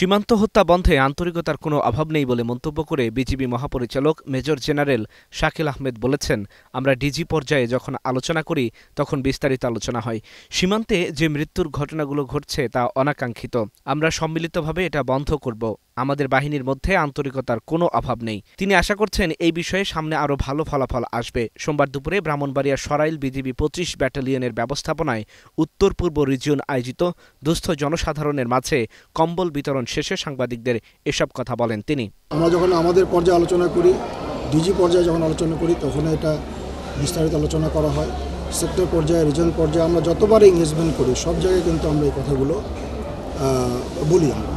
সীমান্ত হত্যা বন্ধে আন্তরিকতার কোনো অভাব নেই বলে মন্তব্য করে বিজিবি মহাপরিচালক মেজর জেনারেল শাকিল আহমেদ বলেছেন, আমরা ডিজি পর্যায়ে যখন আলোচনা করি তখন বিস্তারিত আলোচনা হয়। সীমান্তে যে মৃত্যুর ঘটনাগুলো ঘটছে তা অনাকাঙ্ক্ষিত। আমরা সম্মিলিতভাবে এটা বন্ধ করব। আমাদের বাহিনীর মধ্যে আন্তরিকতার কোনো অভাব নেই। তিনি আশা করছেন এই বিষয়ে সামনে আরও ভালো ফলাফল আসবে। সোমবার দুপুরে ব্রাহ্মণবাড়িয়ার সরাইল বিজিবি ২৫ ব্যাটালিয়নের ব্যবস্থাপনায় উত্তর পূর্ব রিজিয়ন আয়োজিত দুস্থ জনসাধারণের মাঝে কম্বল বিতরণ শেষে সাংবাদিকদের এসব কথা বলেন তিনি। আমরা যখন আমাদের পর্যায়ে আলোচনা করি, ডিজি পর্যায়ে যখন আলোচনা করি, তখন এটা বিস্তারিত আলোচনা করা হয়। সেক্টর পর্যায়ে, রিজন পর্যায়ে আমরা যতবার এঙ্গেজমেন্ট করি সব জায়গায় কিন্তু আমরা এই কথাগুলো বলি। আমরা